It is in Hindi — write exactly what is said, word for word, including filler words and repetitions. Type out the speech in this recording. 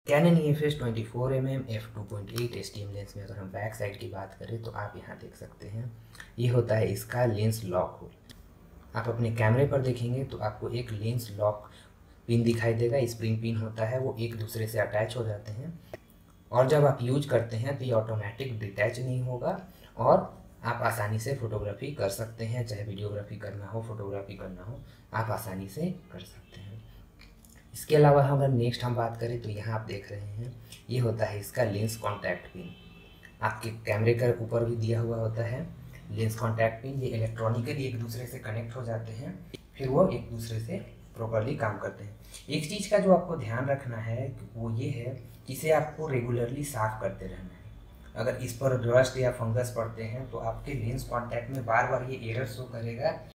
Cannon E F S twenty four M M F two point eight S T M lens में अगर हम बैक साइड की बात करें तो आप यहाँ देख सकते हैं, ये होता है इसका लेंस लॉक होल। आप अपने कैमरे पर देखेंगे तो आपको एक लेंस लॉक पिन दिखाई देगा। स्प्रिंग पिन होता है, वो एक दूसरे से अटैच हो जाते हैं और जब आप यूज करते हैं तो ये ऑटोमेटिक डिटैच नहीं होगा और आप आसानी से फोटोग्राफी कर सकते हैं। चाहे वीडियोग्राफी करना हो, फोटोग्राफी करना हो, आप आसानी से कर सकते हैं। इसके अलावा अगर नेक्स्ट हम बात करें तो यहाँ आप देख रहे हैं, ये होता है इसका लेंस कॉन्टैक्ट पिन। आपके कैमरे का ऊपर भी दिया हुआ होता है लेंस कॉन्टैक्ट पिन। ये इलेक्ट्रॉनिकली एक दूसरे से कनेक्ट हो जाते हैं, फिर वो एक दूसरे से प्रॉपरली काम करते हैं। एक चीज़ का जो आपको ध्यान रखना है वो ये है कि इसे आपको रेगुलरली साफ़ करते रहना है। अगर इस पर रस्ट या फंगस पड़ते हैं तो आपके लेंस कॉन्टैक्ट में बार बार ये एरर शो करेगा